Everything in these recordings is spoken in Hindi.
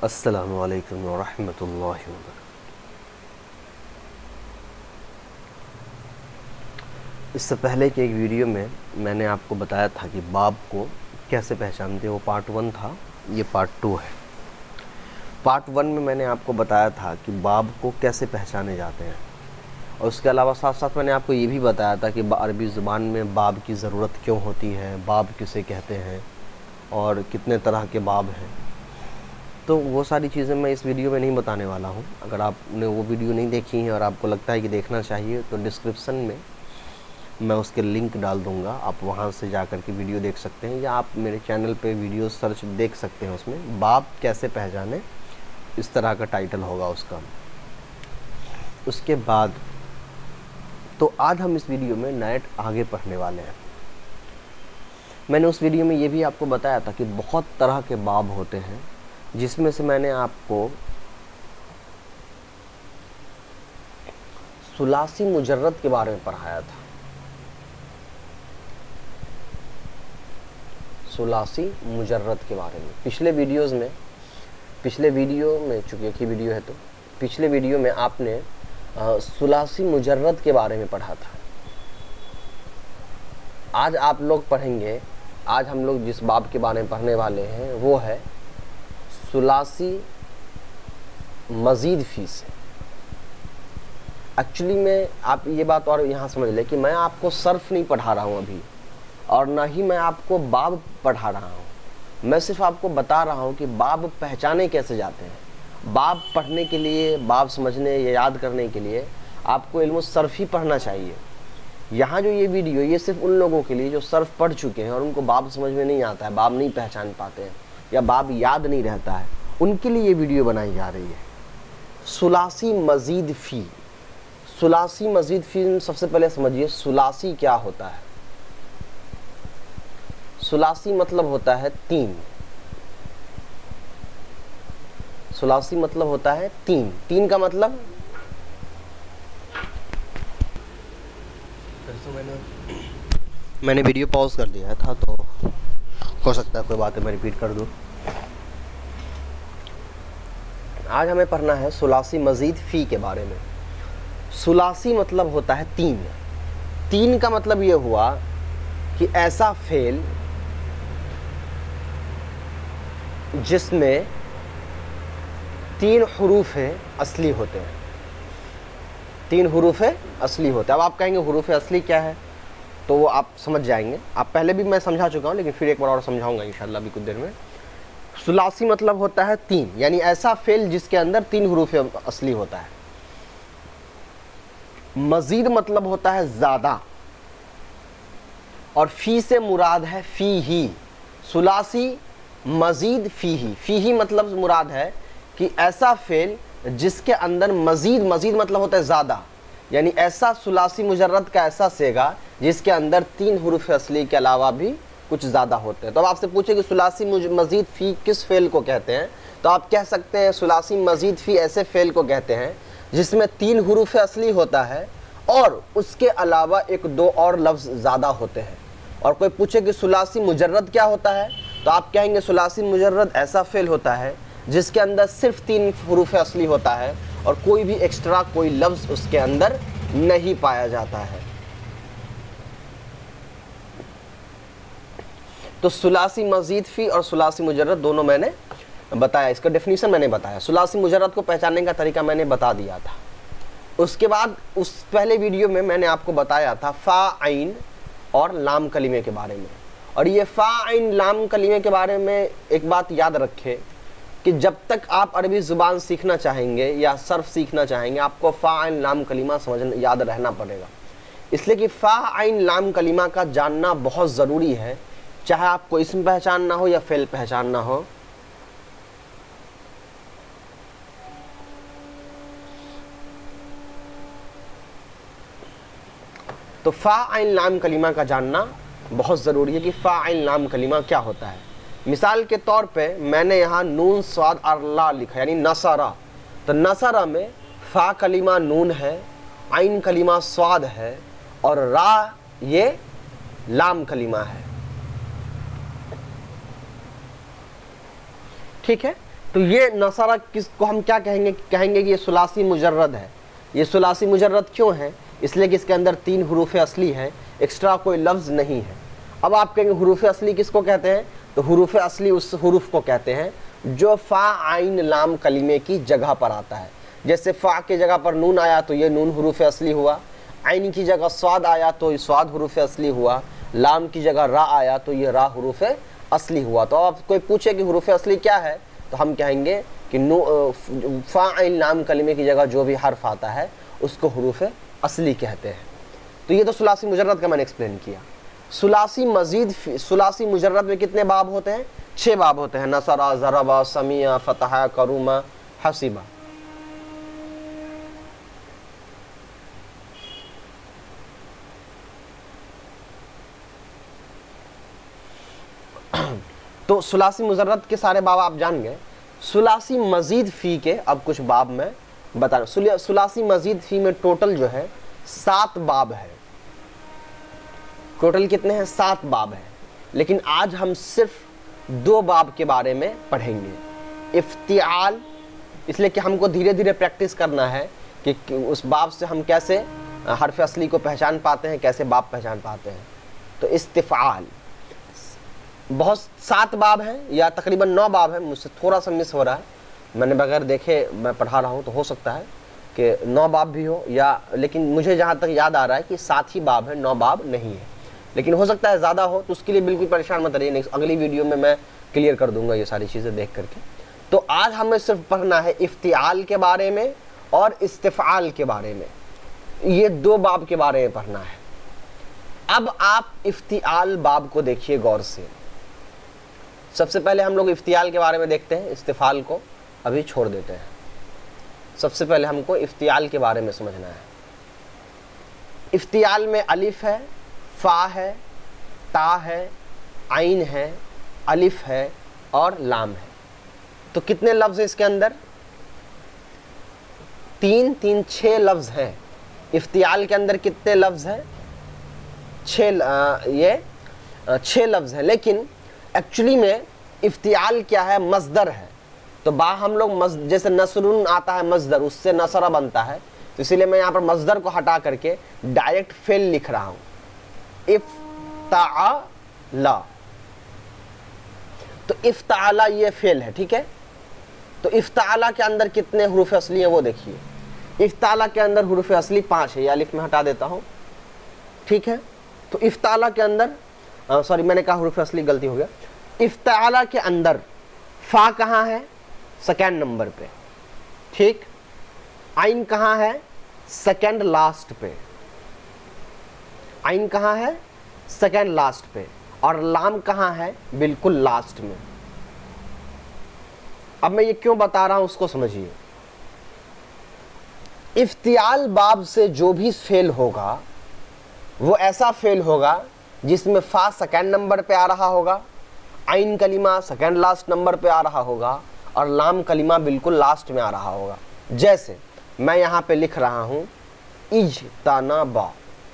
अस्सलामु अलैकुम व रहमतुल्लाहि व बरकातुहू। इससे पहले के एक वीडियो में मैंने आपको बताया था कि बाब को कैसे पहचानते हैं। वो पार्ट 1 था, ये पार्ट 2 है। पार्ट 1 में मैंने आपको बताया था कि बाब को कैसे पहचाने जाते हैं, और उसके अलावा साथ साथ मैंने आपको ये भी बताया था कि अरबी ज़ुबान में बाब की ज़रूरत क्यों होती है, बाब किसे कहते हैं और कितने तरह के बाब हैं। तो वो सारी चीज़ें मैं इस वीडियो में नहीं बताने वाला हूँ। अगर आपने वो वीडियो नहीं देखी है और आपको लगता है कि देखना चाहिए तो डिस्क्रिप्शन में मैं उसके लिंक डाल दूँगा, आप वहाँ से जा कर के वीडियो देख सकते हैं, या आप मेरे चैनल पे वीडियो सर्च देख सकते हैं। उसमें बाब कैसे पहचाने, इस तरह का टाइटल होगा उसका। उसके बाद तो आज हम इस वीडियो में नायट आगे पढ़ने वाले हैं। मैंने उस वीडियो में ये भी आपको बताया था कि बहुत तरह के बाब होते हैं, जिसमें से मैंने आपको सुलासी मुजर्रद के बारे में पढ़ाया था। सुलासी मुजर्रद के बारे में पिछले वीडियो में चूँकि एक ही वीडियो है, तो पिछले वीडियो में आपने सुलासी मुजर्रद के बारे में पढ़ा था। आज आप लोग पढ़ेंगे, आज हम लोग जिस बाब के बारे में पढ़ने वाले हैं वो है सुलासी मज़ीद फ़ी से। एक्चुअली में आप ये बात और यहाँ समझ लें कि मैं आपको सर्फ नहीं पढ़ा रहा हूँ अभी, और ना ही मैं आपको बाब पढ़ा रहा हूँ। मैं सिर्फ आपको बता रहा हूँ कि बाब पहचाने कैसे जाते हैं। बाब पढ़ने के लिए, बाब समझने या याद करने के लिए आपको इल्म सर्फ ही पढ़ना चाहिए। यहाँ जो ये वीडियो, ये सिर्फ उन लोगों के लिए जो सर्फ पढ़ चुके हैं और उनको बाब समझ में नहीं आता है, बाब नहीं पहचान पाते हैं या बाब याद नहीं रहता है, उनके लिए ये वीडियो बनाई जा रही है। सुलासी मज़ीद फ़ी। सुलासी मज़ीद फ़ी, सबसे पहले समझिए सुलासी क्या होता है। सुलासी मतलब होता है 3। सुलासी मतलब होता है 3 का मतलब मैंने वीडियो पॉज कर दिया था, तो हो सकता है कोई बात है मैं रिपीट कर दूं। आज हमें पढ़ना है सुलासी मज़ीद फ़ी के बारे में। सुलासी मतलब होता है 3 का मतलब ये हुआ कि ऐसा फेल जिसमें 3 हुरूफ असली होते हैं। 3 हुरूफ असली होते हैं। अब आप कहेंगे हुरूफ असली क्या है, तो वो आप समझ जाएंगे। आप पहले भी मैं समझा चुका हूँ, लेकिन फिर एक बार और समझाऊंगा इंशाल्लाह अभी कुछ देर में। सुलासी मतलब होता है 3, यानी ऐसा फेल जिसके अंदर 3 हुरूफ असली होता है। मजीद मतलब होता है ज़्यादा, और फ़ी से मुराद है फ़ी ही। सुलासी मजीद फ़ी ही मतलब मुराद है कि ऐसा फेल जिसके अंदर मजीद मतलब होता है ज़्यादा, यानी ऐसा सुलासी मुजर्रद का ऐसा सेगा जिसके अंदर 3 हुरूफ असली के अलावा भी कुछ ज़्यादा होते हैं। तो अब आपसे पूछे कि सुलासी मज़ीद फ़ी किस फेल को कहते हैं, तो आप कह सकते हैं सुलासी मज़ीद फ़ी ऐसे फेल को कहते हैं जिसमें 3 हुरूफ असली होता है और उसके अलावा 1-2 और लफ्ज़ ज़्यादा होते हैं। और कोई पूछे कि सुलासी मुजर्रद क्या होता है, तो आप कहेंगे सुलासी मुजर्रद ऐसा फेल होता है जिसके अंदर सिर्फ 3 हुरूफ असली होता है और कोई भी एक्स्ट्रा कोई लफ्ज़ उसके अंदर नहीं पाया जाता है। तो सुलासी मज़ीद फ़ी और सुलासी मुजर्रद दोनों मैंने बताया, इसका डेफिनेशन मैंने बताया। सुलासी मुजर्रद को पहचानने का तरीका मैंने बता दिया था। उसके बाद उस पहले वीडियो में मैंने आपको बताया था फ़ा आइन और लाम कलीमे के बारे में। और ये फ़ा आइन लाम कलीमे के बारे में एक बात याद रखें कि जब तक आप अरबी ज़ुबान सीखना चाहेंगे या सर्फ सीखना चाहेंगे, आपको फ़ा आइन लाम कलीमा समझना याद रहना पड़ेगा। इसलिए कि फ़ा आइन लाम कलीमा का जानना बहुत ज़रूरी है, चाहे आपको इसम पहचानना हो या फ़ेल पहचानना हो। तो फ़ा आइन लाम कलीमा का जानना बहुत ज़रूरी है कि फ़ा आइन लाम कलीमा क्या होता है। मिसाल के तौर पे मैंने यहाँ नून स्वाद अरला लिखा, यानी नसरा। तो नसरा में फ़ा कलीमा नून है, आइन कलीमा स्वाद है और रा ये लाम कलीमा है। ठीक है, तो ये नसरा किसको हम क्या कहेंगे, कहेंगे कि ये सुलासी मुजर्रद है। ये सुलासी मुजर्रद क्यों है, इसलिए कि इसके अंदर 3 हरूफ असली है, एक्स्ट्रा कोई लफ्ज़ नहीं है। अब आप कहेंगे हरूफ असली किसको कहते हैं, तो हरूफ असली उस हरूफ को कहते हैं जो फ़ा आइन लाम कलीमे की जगह पर आता है। जैसे फ़ा की जगह पर नून आया तो ये नून हरूफ असली हुआ, आइन की जगह स्वाद आया तो ये स्वाद हरूफ असली हुआ, लाम की जगह रा आया तो ये रा हरूफ असली हुआ। तो आप कोई पूछे कि हरूफ असली क्या है, तो हम कहेंगे कि फ़ा आइन लाम कलीमे की जगह जो भी हर्फ आता है उसको हरूफ असली कहते हैं। तो ये तो सुलासी मुजर्रद का मैंने एक्सप्लेन किया। सुलासी मुजर्रद में कितने बाब होते हैं, 6 बाब होते हैं, नसरा, ज़रबा, समिया, फतहा, करुमा, हसीबा। तो सुलासी मुजर्रद के सारे बाब आप जान गए। सुलासी मजीद फ़ी के अब कुछ बाब मैं बता रहा हूँ। सुलासी मजीद फ़ी में टोटल जो है 7 बाब है। टोटल कितने हैं, 7 बाब हैं। लेकिन आज हम सिर्फ 2 बाब के बारे में पढ़ेंगे। इफ्तिआल, इसलिए कि हमको धीरे धीरे प्रैक्टिस करना है कि उस बाब से हम कैसे हर्फ असली को पहचान पाते हैं, कैसे बाब पहचान पाते हैं। तो इस्तिफ़ाल बहुत 7 बाब हैं या तकरीबन 9 बाब हैं, मुझसे थोड़ा सा मिस हो रहा है, मैंने बगैर देखे मैं पढ़ा रहा हूँ, तो हो सकता है कि 9 बाब भी हो या, लेकिन मुझे जहाँ तक याद आ रहा है कि 7 ही बाब है, 9 बाब नहीं है। लेकिन हो सकता है ज़्यादा हो, तो उसके लिए बिल्कुल परेशान मत रहिए, नेक्स्ट अगली वीडियो में मैं क्लियर कर दूंगा ये सारी चीज़ें देख करके। तो आज हमें सिर्फ पढ़ना है इफ्तिआल के बारे में और इस्तिफ़ाल के बारे में, ये 2 बाब के बारे में पढ़ना है। अब आप इफ्तिआल बाब को देखिए गौर से। सबसे पहले हम लोग इफ्तिआल के बारे में देखते हैं, इस्तिफ़ाल को अभी छोड़ देते हैं। सबसे पहले हमको इफ्तिआल के बारे में समझना है। इफ्तिआल में अलिफ है, फ़ा है, ता है, आइन है, अलिफ है और लाम है। तो कितने लफ्ज़ हैं इसके अंदर, 6 लफ्ज़ हैं। इफ्तिआल के अंदर कितने लफ्ज़ हैं, 6 लफ्ज़ हैं। लेकिन एक्चुअली में इफ्तिआल क्या है, मज़दर है। तो हम लोग जैसे नसरुन आता है मज़दर, उससे नसरा बनता है, तो इसीलिए मैं यहाँ पर मज़दर को हटा करके डायरेक्ट फेल लिख रहा हूँ, इफ्ताला। तो इफ्ताला ये फेल है, ठीक है। तो इफ्ताला के अंदर कितने हुरूफ असली हैं वो देखिए। इफ्ताला के अंदर हुरूफ असली 5 है, ये अलिफ में हटा देता हूँ, ठीक है। तो इफ्ताला के अंदर सॉरी मैंने कहा हुरूफ असली, गलती हो गया। इफ्ताला के अंदर फ़ा कहाँ है, सेकेंड नंबर पे, ठीक। आइन कहाँ है, सेकेंड लास्ट पे। आइन कहाँ है, सेकेंड लास्ट पे। और लाम कहाँ है, बिल्कुल लास्ट में। अब मैं ये क्यों बता रहा हूं उसको समझिए। इफ्तिआल बाब से जो भी फेल होगा वो ऐसा फेल होगा जिसमें फ़ा सेकेंड नंबर पे आ रहा होगा, आइन कलिमा सेकेंड लास्ट नंबर पे आ रहा होगा और लाम कलिमा बिल्कुल लास्ट में आ रहा होगा। जैसे मैं यहाँ पे लिख रहा हूँ इज्तनाबा,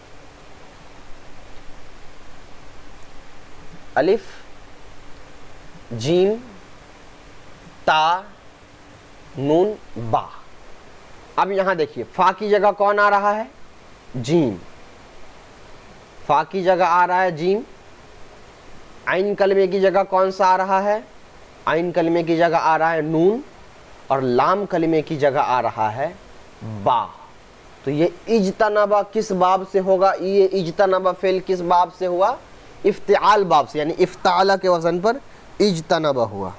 अलिफ, जीम, ता, नून, बा। अब यहाँ देखिए फ़ा की जगह कौन आ रहा है, जीम। फ़ा की जगह आ रहा है जीम। आइन कलमे की जगह कौन सा आ रहा है, आइन कलमे की जगह आ रहा है नून। और लाम कलमे की जगह आ रहा है बा। तो ये इज्तनाबा किस बाब से होगा, ये इज्तनाबा फेल किस बाब से हुआ, इफ्तिआल बाब से, यानी इफ्ताला के वजन पर इज्तनाबा हुआ।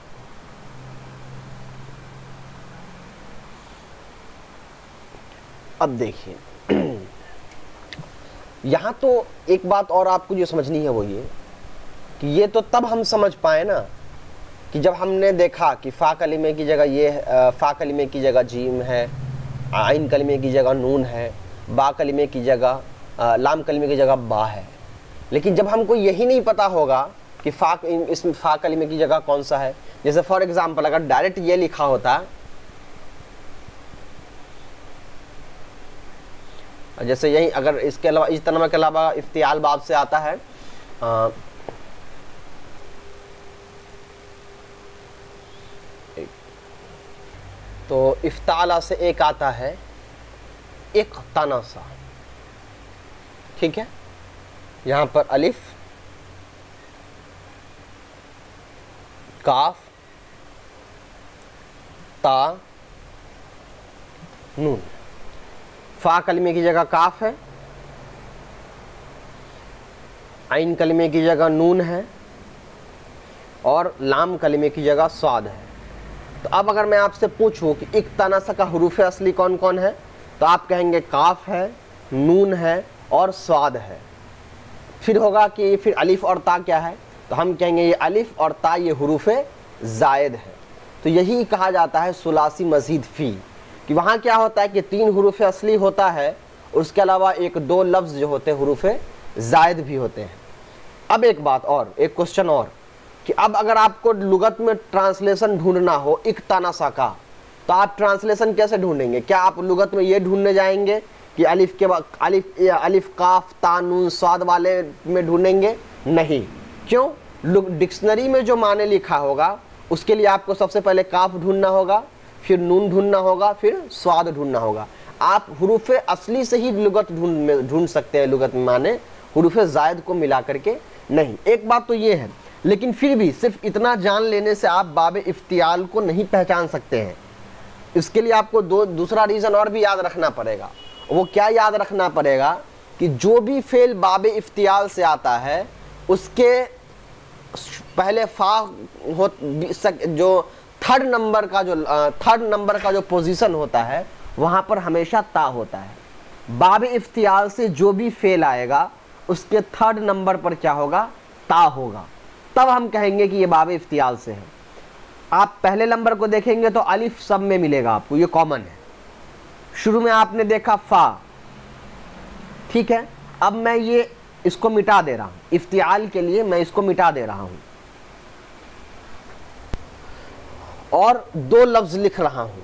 अब देखिए यहाँ तो एक बात और आपको जो समझनी है वो ये कि ये तो तब हम समझ पाए ना कि जब हमने देखा कि फ़ा कलिमे की जगह ये फ़ा कलिमे की जगह जीम है, आइन कलिमे की जगह नून है, बा कलिमे की जगह लाम कलिमे की जगह बा है। लेकिन जब हमको यही नहीं पता होगा कि इसमें फ़ा कलिमे की जगह कौन सा है, जैसे फॉर एग्जांपल अगर डायरेक्ट ये लिखा होता, जैसे यही अगर इसके अलावा इज्तनाबा के अलावा इफ्तिआल बाब से आता है तो इफ्ताला से एक आता है इक्तनसा, ठीक है। यहाँ पर अलिफ, काफ, ता, नून। फा कलमे की जगह काफ है, आइन कलमे की जगह नून है और लाम कलमे की जगह स्वाद है। तो अब अगर मैं आपसे पूछूं कि इक्तनसा का हुरूफ असली कौन कौन है, तो आप कहेंगे काफ है, नून है और स्वाद है। फिर होगा कि फिर अलिफ और ता क्या है, तो हम कहेंगे ये अलिफ और ता ये हुरूफ जायद है। तो यही कहा जाता है सुलासी मजीद फ़ी, कि वहाँ क्या होता है कि 3 हुरूफ असली होता है, उसके अलावा 1-2 लफ्ज़ जो होते हैं हुरूफ जायद भी होते हैं। अब एक बात और, एक क्वेश्चन और, कि अब अगर आपको लुगत में ट्रांसलेशन ढूंढना हो इक्तनसा का, तो आप ट्रांसलेशन कैसे ढूंढेंगे? क्या आप लुगत में ये ढूंढने जाएंगे कि अलिफ के बाद अलिफ काफ ता नून स्वाद वाले में ढूंढेंगे? नहीं। क्यों? डिक्शनरी में जो माने लिखा होगा उसके लिए आपको सबसे पहले काफ ढूंढना होगा, फिर नून ढूंढना होगा, फिर स्वाद ढूंढना होगा। आप हुरूफ असली से ही लुगत ढूंढ सकते हैं, लुगत में माने हुरूफ जायद को मिला करके नहीं। एक बात तो ये है, लेकिन फिर भी सिर्फ इतना जान लेने से आप बाब इफ्तियाल को नहीं पहचान सकते हैं। इसके लिए आपको दूसरा रीज़न और भी याद रखना पड़ेगा। वो क्या याद रखना पड़ेगा कि जो भी फेल बाब इफ्तियाल से आता है उसके पहले फा हो, जो थर्ड नंबर का जो पोजीशन होता है वहाँ पर हमेशा ता होता है। बाब इफ्तियाल से जो भी फेल आएगा उसके थर्ड नंबर पर क्या होगा? ता होगा। तब हम कहेंगे कि ये बाब इफ्तियाल से है। आप पहले नंबर को देखेंगे तो अलिफ सब में मिलेगा आपको, ये कॉमन है। शुरू में आपने देखा फा, ठीक है। अब मैं ये इसको मिटा दे रहा हूं, इफ्तियाल के लिए मैं इसको मिटा दे रहा हूं और 2 लफ्ज लिख रहा हूं।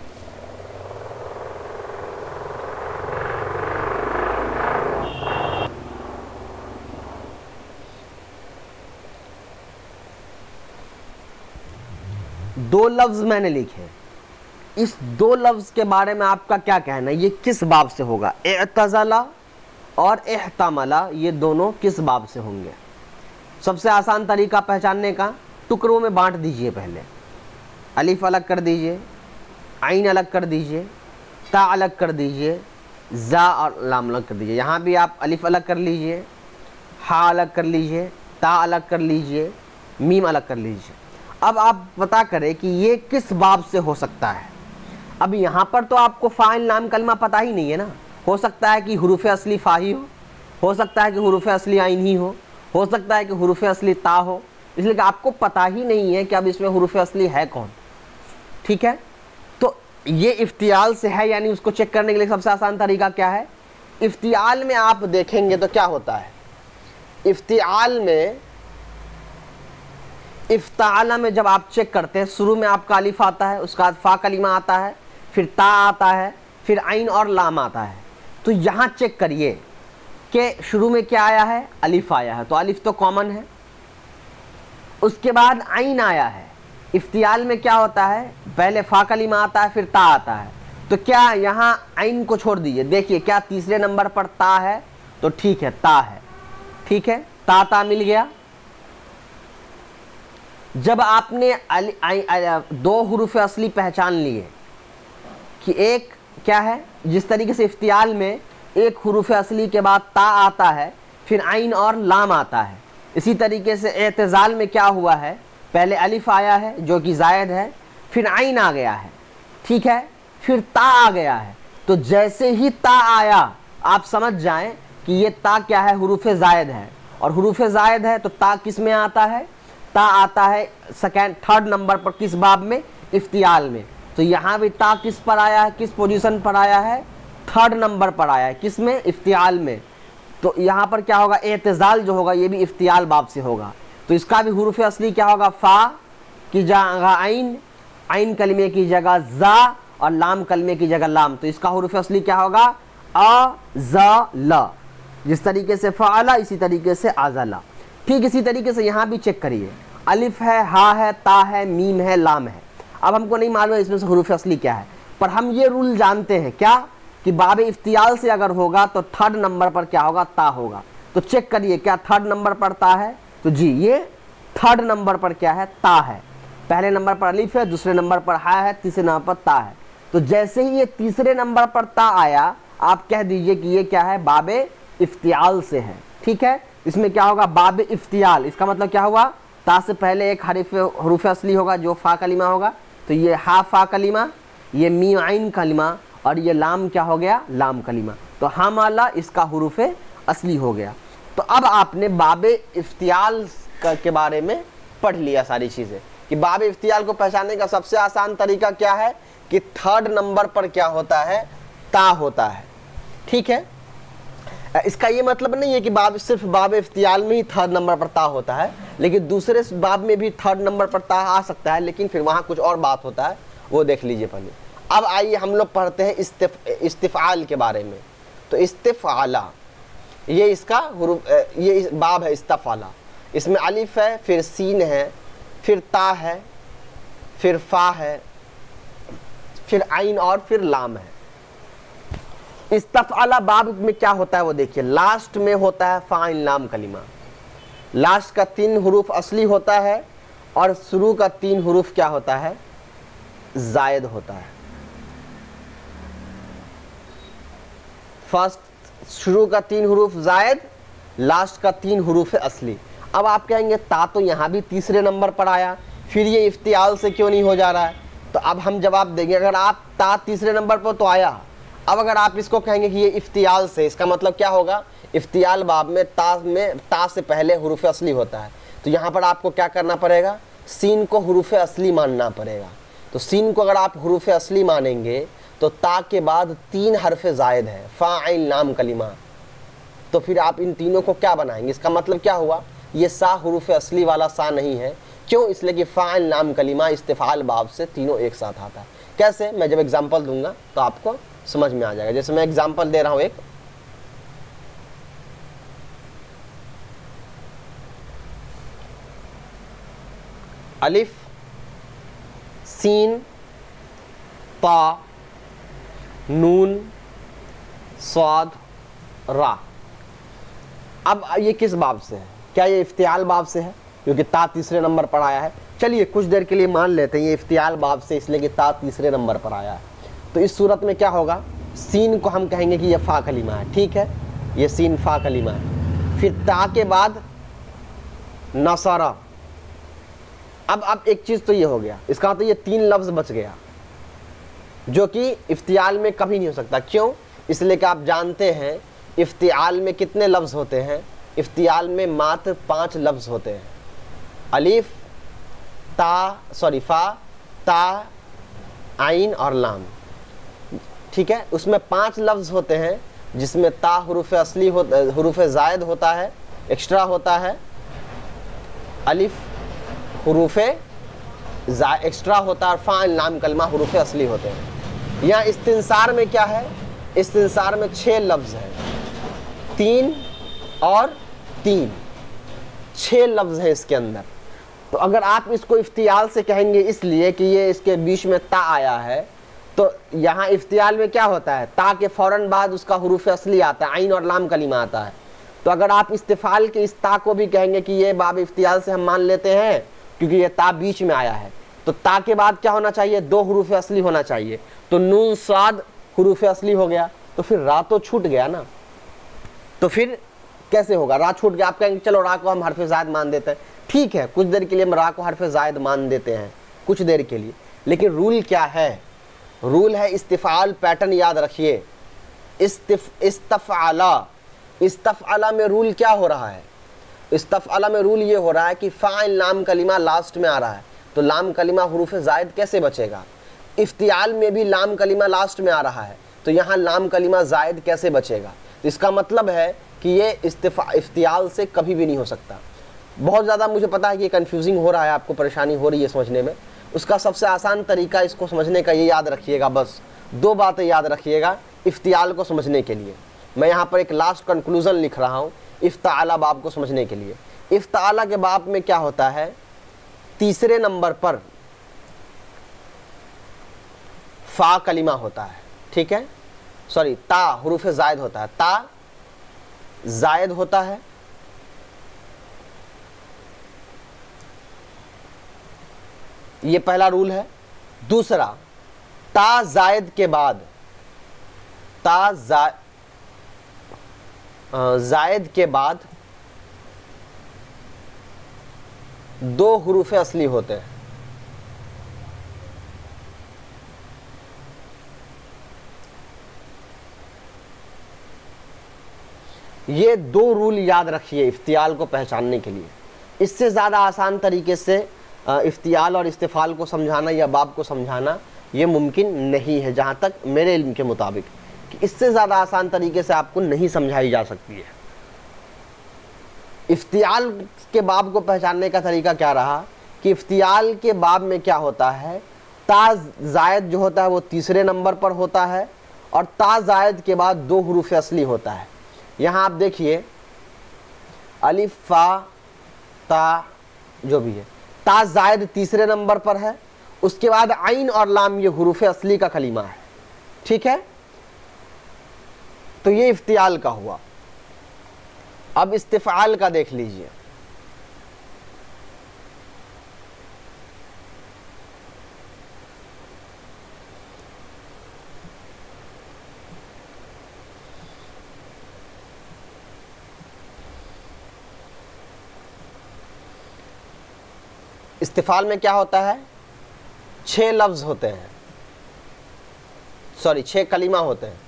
दो लफ्ज मैंने लिखे, इस 2 लफ्ज के बारे में आपका क्या कहना है? ये किस बाब से होगा? एतज़ला और एहतमला, ये दोनों किस बाब से होंगे? सबसे आसान तरीका पहचानने का, टुकड़ों में बांट दीजिए। पहले अलिफ अलग कर दीजिए, आइन अलग कर दीजिए, ता अलग कर दीजिए, जा और लाम अलग कर दीजिए। यहाँ भी आप अलिफ अलग कर लीजिए, हा अलग कर लीजिए, ता अलग कर लीजिए, मीम अलग कर लीजिए। अब आप पता करें कि ये किस बाब से हो सकता है। अब यहाँ पर तो आपको फ़ाइल नाम कलमा पता ही नहीं है ना। हो सकता है कि हुरूफ असली फ़ा ही हो सकता है कि हुरूफ असली आइन ही हो सकता है कि हुरूफ असली ता हो, इसलिए कि आपको पता ही नहीं है कि अब इसमें हुरूफ असली है कौन, ठीक है। तो ये इफ्तियाल से है, यानी उसको चेक करने के लिए सबसे आसान तरीका क्या है? इफ्तियाल में आप देखेंगे तो क्या होता है, इफ्तियाल में इफ्ताला में जब आप चेक करते हैं, शुरू में आपका अलिफ आता है, उसके बाद फा कलीमा आता है, फिर ता आता है, फिर आइन और लाम आता है। तो यहाँ चेक करिए कि शुरू में क्या आया है? अलिफ आया है, तो अलिफ तो कॉमन है। उसके बाद आइन आया है। इफ्तियाल में क्या होता है? पहले फा कलीमा आता है, फिर ता आता है। तो क्या यहाँ आइन को छोड़ दीजिए, देखिए क्या तीसरे नंबर पर ता है, तो ठीक है ता है, ठीक है, ता मिल गया। जब आपने 2 हुरूफ असली पहचान लिए कि एक क्या है, जिस तरीके से इफ्तियाल में एक हुरूफ असली के बाद ता आता है, फिर आइन और लाम आता है, इसी तरीके से एतज़ाल में क्या हुआ है? पहले अलिफ आया है जो कि जायद है, फिर आइन आ गया है, ठीक है, फिर ता आ गया है। तो जैसे ही ता आया आप समझ जाएं कि ये ता क्या है? हुरूफ जायद है। और हुरूफ जायद है तो ता किस में आता है? ता आता है थर्ड नंबर पर, किस बाब में? इफ्तियाल में। तो यहाँ भी ता किस पर आया है? किस पोजीशन पर आया है? थर्ड नंबर पर आया है, किस में? इफ्तियाल में। तो यहाँ पर क्या होगा? एतज़ाल जो होगा ये भी इफ्तियाल बाब से होगा। तो इसका भी हुरूफ असली क्या होगा? फा की जगह आइन, आइन कलमे की जगह जा और लाम कलमे की जगह लाम। तो इसका हुरूफ असली क्या होगा? अ ज ल। जिस तरीके से फ़अला इसी तरीके से अज़ला। ठीक इसी तरीके से यहाँ भी चेक करिए, अलिफ है, हा है, ता है, मीम है, लाम है। अब हमको नहीं मालूम है इसमें से हुरूफ असली क्या है, पर हम ये रूल जानते हैं क्या कि बाब इफ्तियाल से अगर होगा तो थर्ड नंबर पर क्या होगा, ता होगा। तो चेक करिए क्या थर्ड नंबर पर ता है, तो जी ये थर्ड नंबर पर क्या है, ता है। पहले नंबर पर अलिफ है, दूसरे नंबर पर हा है, तीसरे नंबर पर ता है। तो जैसे ही ये तीसरे नंबर पर ता आया आप कह दीजिए कि ये क्या है, बाबे इफ्तियाल से है। ठीक है, इसमें क्या होगा, बाबे इफ्तियाल, इसका मतलब क्या हुआ, ता से पहले एक हरूफ असली होगा जो फा कलीमा होगा। तो ये हा फा कलीमा, ये मीम आइन कलीमा और ये लाम क्या हो गया, लाम कलीमा। तो हम आला इसका हरूफ असली हो गया। तो अब आपने बाबे इफ्तियाल के बारे में पढ़ लिया सारी चीज़ें कि बाबे इफ्तियाल को पहचानने का सबसे आसान तरीका क्या है कि थर्ड नंबर पर क्या होता है, ता होता है। ठीक है, इसका ये मतलब नहीं है कि बाब सिर्फ बाब इफ्तियाल में ही थर्ड नंबर पर ता होता है, लेकिन दूसरे बाब में भी थर्ड नंबर पर ता आ सकता है, लेकिन फिर वहाँ कुछ और बात होता है, वो देख लीजिए पहले। अब आइए हम लोग पढ़ते हैं इस्तिफ़ाल के बारे में। तो इस्तिफ़ाला ये इसका ये बाब है इस्तिफ़ाला। इसमें अलिफ है, फिर सीन है, फिर ता है, फिर फा है, फिर आइन और फिर लाम है। इस्तफ़अला बाब में क्या होता है वो देखिए, लास्ट में होता है फा आइन लाम कलिमा। लास्ट का 3 हुरूफ असली होता है और शुरू का 3 हुरूफ क्या होता है, जायद होता है। फर्स्ट शुरू का 3 हुरूफ जायद, लास्ट का 3 हुरूफ असली। अब आप कहेंगे ता तो यहाँ भी तीसरे नंबर पर आया, फिर ये इफ्तियाल से क्यों नहीं हो जा रहा है। तो अब हम जवाब देंगे, अगर आप ता तीसरे नंबर पर तो आया, अब अगर आप इसको कहेंगे कि ये इफ्तियाल से, इसका मतलब क्या होगा, इफ्तियाल बाब में ता से पहले हुरूफ असली होता है। तो यहाँ पर आपको क्या करना पड़ेगा, सीन को हुरूफ असली मानना पड़ेगा। तो सीन को अगर आप हुरूफ असली मानेंगे तो ता के बाद 3 हरफ जायद है, फा आइन लाम कलिमा। तो फिर आप इन तीनों को क्या बनाएंगे, इसका मतलब क्या हुआ, ये सा हुरूफ असली वाला सा नहीं है। क्यों, इसलिए कि फा आइन लाम कलिमा इस्तिफ़ाल बाब से तीनों एक साथ आता है। कैसे, मैं जब एग्जाम्पल दूंगा तो आपको समझ में आ जाएगा। जैसे मैं एग्जाम्पल दे रहा हूं एक, अलिफ सीन ता नून स्वाद रा। अब ये किस बाब से है, क्या ये इफ्तियाल बाब से है, क्योंकि ता तीसरे नंबर पर आया है। चलिए कुछ देर के लिए मान लेते हैं ये इफ्तियाल बाब से, इसलिए कि ता तीसरे नंबर पर आया है। तो इस सूरत में क्या होगा, सीन को हम कहेंगे कि ये फा कलीमा है। ठीक है, ये सीन फा कलीमा है। फिर ता के बाद नसरा। अब एक चीज़ तो ये हो गया, इसका तो ये 3 लफ्ज़ बच गया जो कि इफ्तियाल में कभी नहीं हो सकता। क्यों, इसलिए कि आप जानते हैं इफ्तियाल में कितने लफ्ज़ होते हैं, इफ्तियाल में मात्र 5 लफ्ज़ होते हैं। अलिफ फा ता आइन और लाम। ठीक है, उसमें 5 लफ्ज़ होते हैं जिसमें ता हुरूफ असली हुरूफ जायद होता है, एक्स्ट्रा होता है। अलिफ हुरूफ एक्स्ट्रा होता है और फा आइन लाम कलमा हुरूफ असली होते हैं। यहाँ इस्तिंसार में क्या है, इस्तिंसार में 6 लफ्ज़ हैं, 3 और 3, 6 लफ्ज़ हैं इसके अंदर। तो अगर आप इसको इफ्तियाल से कहेंगे इसलिए कि ये इसके बीच में ता आया है, तो यहाँ इफ्तियाल में क्या होता है, ता के फ़ौरन बाद उसका हुरूफ असली आता है, आइन और लाम कलीमा आता है। तो अगर आप इस्तिफ़ाल के इस ता को भी कहेंगे कि ये बाब इफ्तियाल से हम मान लेते हैं क्योंकि ये ता बीच में आया है, तो ता के बाद क्या होना चाहिए, 2 हुरूफ असली होना चाहिए। तो नून स्वाद हुरूफ असली हो गया, तो फिर रा तो छूट गया ना। तो फिर कैसे होगा, रा छूट गया। आप कहेंगे चलो रा को हम हरफ जायद मान देते हैं, ठीक है, कुछ देर के लिए हम रा को हरफ जायद मान देते हैं, कुछ देर के लिए। लेकिन रूल क्या है, रूल है इस्तिफ़ाल पैटर्न याद रखिए। इस्तफ़अला में रूल क्या हो रहा है, इस्तफ़अला में रूल ये हो रहा है कि फ़ाइल लाम कलिमा लास्ट में आ रहा है, तो लाम कलिमा हुरूफ ज़ायद कैसे बचेगा। इफ्तियाल में भी लाम कलिमा लास्ट में आ रहा है, तो यहाँ लाम कलिमा ज़ायद कैसे बचेगा। तो इसका मतलब है कि ये इफ्तियाल से कभी भी नहीं हो सकता। बहुत ज़्यादा मुझे पता है कि कन्फ्यूजिंग हो रहा है, आपको परेशानी हो रही है समझने में। उसका सबसे आसान तरीका इसको समझने का ये याद रखिएगा, बस 2 बातें याद रखिएगा इफ्तियाल को समझने के लिए। मैं यहाँ पर एक लास्ट कंक्लूज़न लिख रहा हूँ इफ्ताला बाब को समझने के लिए। इफ्ताला के बाब में क्या होता है, तीसरे नंबर पर फा कलिमा होता है, ठीक है, सॉरी ता हुरूफ जायद होता है, ता जायद होता है, ये पहला रूल है। दूसरा, ता जायद के बाद, ता जायद के बाद दो हुरूफ असली होते हैं। ये दो रूल याद रखिए इफ्तियाल को पहचानने के लिए। इससे ज़्यादा आसान तरीके से इफ्तियाल और इस्तिफ़ाल को समझाना या बाब को समझाना ये मुमकिन नहीं है, जहाँ तक मेरे इल्म के मुताबिक, कि इससे ज़्यादा आसान तरीके से आपको नहीं समझाई जा सकती है। इफ्तियाल के बाब को पहचानने का तरीका क्या रहा कि इफ्तियाल के बाब में क्या होता है, ता जायद जो होता है वो तीसरे नंबर पर होता है और ता जायद के बाद दो हुरूफ असली होता है। यहाँ आप देखिए अलिफ फा ता जो भी है, ता जायद तीसरे नंबर पर है, उसके बाद आइन और लाम ये हुरूफ असली का कलीमा है, ठीक है। तो ये इफ्तियाल का हुआ। अब इस्तिफ़ाल का देख लीजिए। इस्तिफ़ाल में क्या होता है, 6 लफ्ज़ होते हैं, सॉरी 6 कलीमा होते हैं।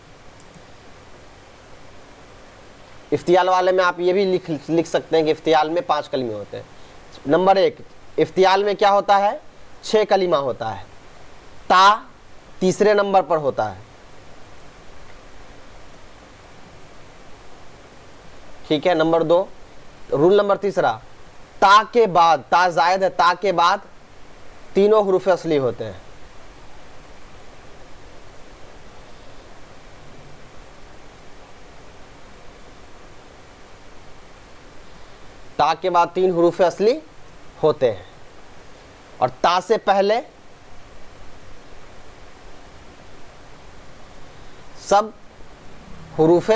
इफ्तियाल वाले में आप ये भी लिख सकते हैं कि इफ्तियाल में 5 कलीमे होते हैं। नंबर 1, इफ्तियाल में क्या होता है, 6 कलीमा होता है, ता तीसरे नंबर पर होता है, ठीक है। नंबर 2, रूल नंबर तीसरा, ता के बाद, ता जायद है, ता के बाद तीनों हुरूफ असली होते हैं। ता के बाद 3 हुरूफ असली होते हैं और ता से पहले सब हुरूफ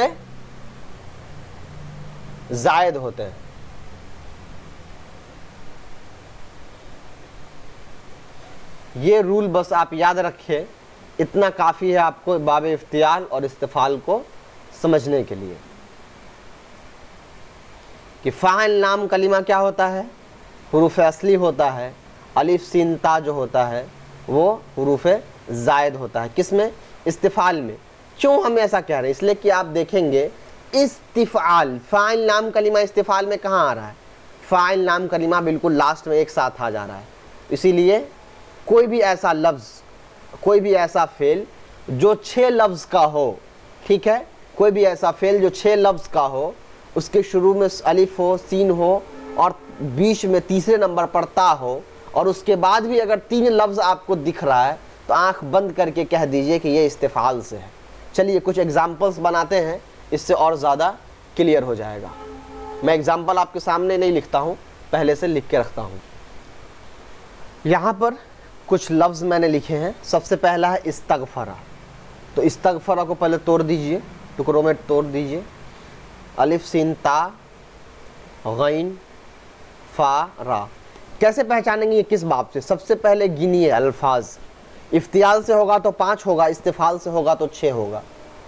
जायद होते हैं। ये रूल बस आप याद रखिए, इतना काफ़ी है आपको बाब इफ्तियाल और इस्तिफ़ाल को समझने के लिए कि फ़ाइल नाम कलीमा क्या होता है, हुरूफ असली होता है, अलिफ सीन ता जो होता है वो हुरूफ जायद होता है। किसमें, इस्तिफ़ाल में। क्यों हम ऐसा कह रहे हैं, इसलिए कि आप देखेंगे इस्तिफ़ाल, फ़ाइल नाम कलीमा इस्तिफ़ाल में कहाँ आ रहा है, फ़ाइल नाम कलीमा बिल्कुल लास्ट में एक साथ आ जा रहा है। इसीलिए कोई भी ऐसा लफ्ज़, कोई भी ऐसा फ़ेल जो 6 लफ्ज़ का हो, ठीक है, कोई भी ऐसा फ़ेल जो 6 लफ्ज़ का हो, उसके शुरू में अलिफ हो, सीन हो और बीच में तीसरे नंबर पर ता हो, और उसके बाद भी अगर 3 लफ्ज़ आपको दिख रहा है तो आंख बंद करके कह दीजिए कि ये इस्तिफ़ाल से है। चलिए कुछ एग्जाम्पल्स बनाते हैं, इससे और ज़्यादा क्लियर हो जाएगा। मैं एग्जाम्पल आपके सामने नहीं लिखता हूँ, पहले से लिख के रखता हूँ। यहाँ पर कुछ लफ्ज़ मैंने लिखे हैं। सबसे पहला है इस्तगफरा। तो इस्तगफरा को पहले तोड़ दीजिए, टुकड़ों में तोड़ दीजिए। अलिफ सीन ता गैन फा रा। कैसे पहचानेंगे ये किस बाब से, सबसे पहले गिनिए अल्फाज। इफ्तियाल से होगा तो 5 होगा, इस्तिफ़ाल से होगा तो 6 होगा।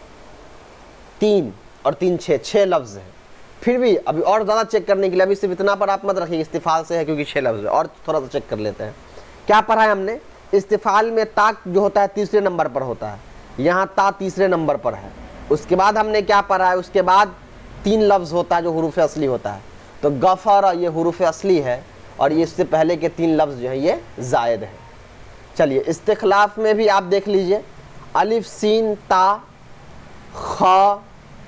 3 और 3 6 लफ्ज़ हैं। फिर भी अभी और ज़्यादा चेक करने के लिए अभी सिर्फ इतना पर आप मत रखिए इस्तिफ़ाल से है क्योंकि 6 लफ्ज़ है, और थोड़ा सा चेक कर लेते हैं। क्या पढ़ा है हमने, इस्तिफ़ाल में ता जो होता है तीसरे नंबर पर होता है, यहाँ ता तीसरे नंबर पर है। उसके बाद हमने क्या पढ़ा है, उसके बाद 3 लफ्ज़ होता है जो हुरूफ असली होता है। तो गफ़र ये हुरूफ असली है और ये इससे पहले के 3 लफ्ज़ जो है ये ज़ायद है। चलिए इस्तिख़लाफ़ में भी आप देख लीजिए, अलिफ सीन ता ख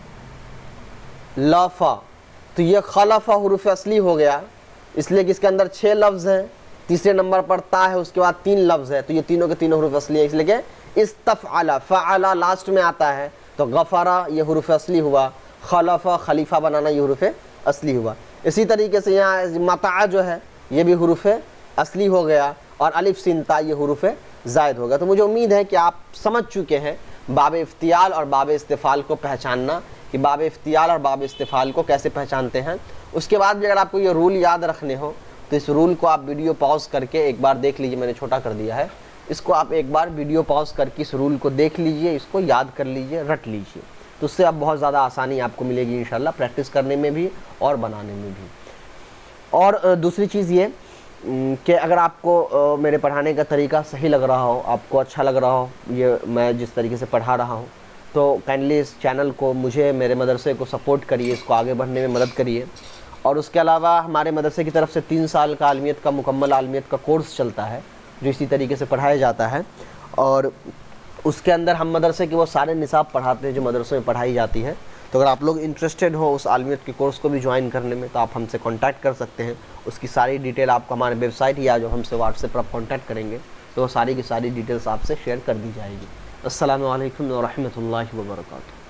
लफ़ा। तो ये खलफ़ा हुरूफ असली हो गया, इसलिए कि इसके अंदर 6 लफ्ज़ हैं, तीसरे नंबर पर ता है, उसके बाद 3 लफ्ज़ है, तो ये तीनों के तीनों हुरूफ असली है। इसलिए कि इस्तफ़अला फ़अला लास्ट में आता है, तो गफ़रा ये हुरूफ असली हुआ, खलफ़ा खलीफा बनाना ये हुरूफ असली हुआ। इसी तरीके से यहाँ मता जो है ये भी हुरूफ असली हो गया और अलिफ सीन ता ये हुरूफ ज़ायद होगा। तो मुझे उम्मीद है कि आप समझ चुके हैं बाब इफ्तियाल और बाब इस्तिफ़ाल को पहचानना, कि बाब इफ्तियाल और बाब इस्तिफ़ाल को कैसे पहचानते हैं। उसके बाद भी अगर आपको ये रूल याद रखने हो तो इस रूल को आप वीडियो पॉज करके एक बार देख लीजिए, मैंने छोटा कर दिया है, इसको आप एक बार वीडियो पॉज करके इस रूल को देख लीजिए, इसको याद कर लीजिए, रट लीजिए, तो उससे अब बहुत ज़्यादा आसानी आपको मिलेगी इंशाल्लाह प्रैक्टिस करने में भी और बनाने में भी। और दूसरी चीज़ ये कि अगर आपको मेरे पढ़ाने का तरीका सही लग रहा हो, आपको अच्छा लग रहा हो ये मैं जिस तरीके से पढ़ा रहा हूँ, तो काइंडली इस चैनल को, मुझे, मेरे मदरसे को सपोर्ट करिए, इसको आगे बढ़ने में मदद करिए। और उसके अलावा हमारे मदरसे की तरफ से 3 साल का आलमियत का मुकम्मल आलमियत का कोर्स चलता है जो इसी तरीके से पढ़ाया जाता है, और उसके अंदर हम मदरसे के वो सारे निसाब पढ़ाते हैं जो मदरसों में पढ़ाई जाती है। तो अगर आप लोग इंटरेस्टेड हो उस आलमियत के कोर्स को भी ज्वाइन करने में तो आप हमसे कांटेक्ट कर सकते हैं। उसकी सारी डिटेल आपको हमारे वेबसाइट या जो हमसे व्हाट्सएप पर आप कांटेक्ट करेंगे तो वो सारी की सारी डिटेल्स आपसे शेयर कर दी जाएगी। अस्सलामु अलैकुम व रहमतुल्लाहि व बरकातुहू।